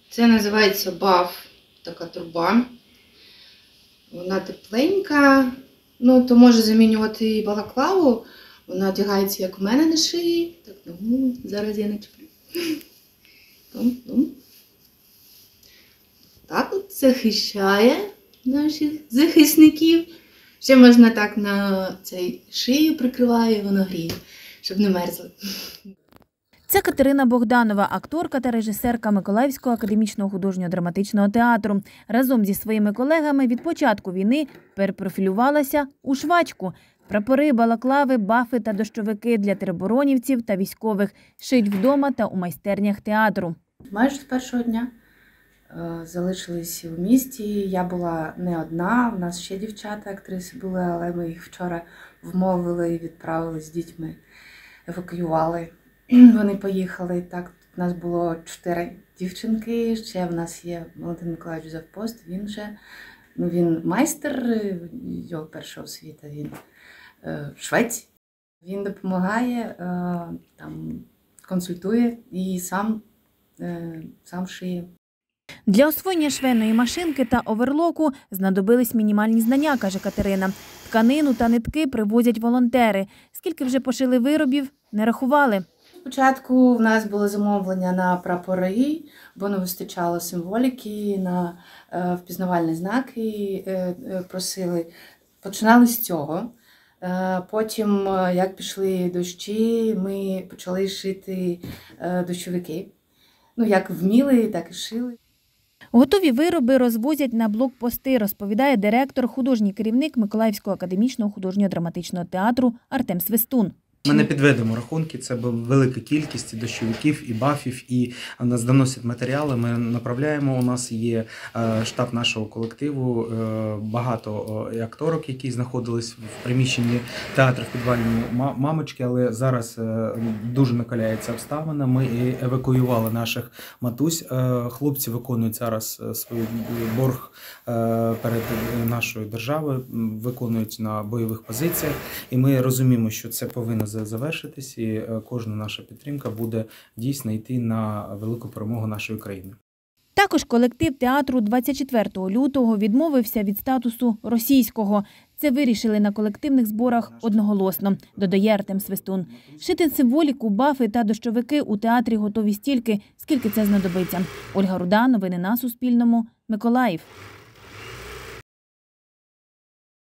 Це називається баф, така труба. Вона тепленька, ну, то може замінювати і балаклаву. Вона одягається, як у мене на шиї. Так, ну, зараз я начеплю. Так от захищає наших захисників. Ще можна так на цей шию прикриває, воно гріє, щоб не мерзли. Це Катерина Богданова, акторка та режисерка Миколаївського академічного художньо-драматичного театру. Разом зі своїми колегами від початку війни перепрофілювалася у швачку. Прапори, балаклави, бафи та дощовики для тероборонівців та військових шиють вдома та у майстернях театру. Майже з першого дня залишились у місті. Я була не одна, в нас ще дівчата, актриси були, але ми їх вчора вмовили і відправили з дітьми, евакуювали. Вони поїхали. Так, у нас було 4 дівчинки, ще в нас є Валентин Миколаївич Завпост, він майстер, його перша освіта, він швець. Він допомагає, там, консультує і сам шиє. Для освоєння швейної машинки та оверлоку знадобились мінімальні знання, каже Катерина. Тканину та нитки привозять волонтери. Скільки вже пошили виробів, не рахували. Спочатку в нас було замовлення на прапори, бо не вистачало символіки, на впізнавальні знаки просили. Починали з цього. Потім, як пішли дощі, ми почали шити дощовики. Ну, як вміли, так і шили. Готові вироби розвозять на блокпости, розповідає директор, художній керівник Миколаївського академічного художньо-драматичного театру Артем Свистун. Ми не підведемо рахунки, це велика кількість і дощовиків, і бафів, і нас доносять матеріали, ми направляємо, у нас є штаб нашого колективу, багато акторок, які знаходились в приміщенні театру в підвальній мамочки, але зараз дуже накаляється обставина, ми евакуювали наших матусь, хлопці виконують зараз свій борг перед нашою державою, виконують на бойових позиціях, і ми розуміємо, що це повинно завершитись, і кожна наша підтримка буде дійсно йти на велику перемогу нашої країни. Також колектив театру 24 лютого відмовився від статусу російського. Це вирішили на колективних зборах одноголосно, додає Артем Свистун. Шити символіку, бафи та дощовики у театрі готові стільки, скільки це знадобиться. Ольга Руда, новини на Суспільному, Миколаїв.